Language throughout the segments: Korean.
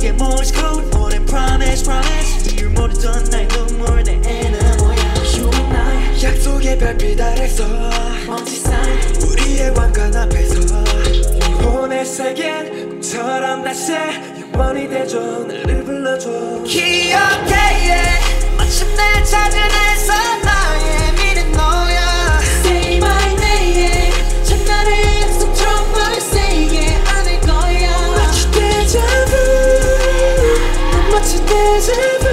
이게 Morse code 오랜 promise promise 이유 모르던 나의 눈물 내 애는 뭐야 You and I 약속의 별빛 아래서 먼지 쌓인 우리의 왕관 앞에서 영혼의 세계는 꿈처럼 다시 영원히 되줘 나를 불러줘 기억해 yeah. 마침내 찾은 에서 나의 미래 너야 Say my name 첫날의 약속처럼 널 say it 않을 거야 마치 데자부 난 마치 데자부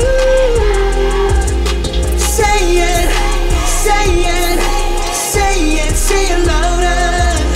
Say it Say it Say it Say it louder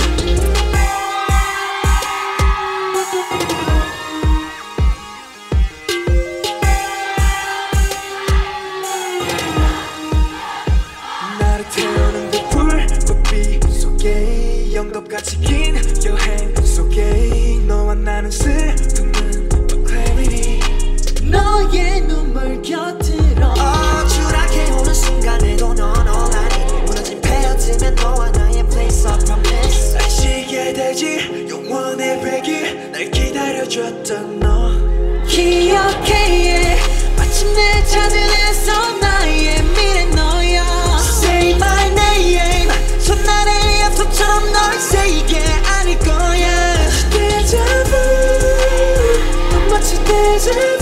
영겁같이 긴 여행 속에 너와 나는 슬픔은 clarity 너의 눈물 곁으로 추락해 오는 순간에도 넌 all 무너진 페어지면 너와 나의 place of promise 날 쉬게 되지 영원의 배길 날 기다려줬던 너 기억해 yeah. 마침내 찾은 에서 나의 미래 너야 Say my name 첫날의 약속처럼 널 say it 아닐 거야 마치 데자부 넌 마치 데자부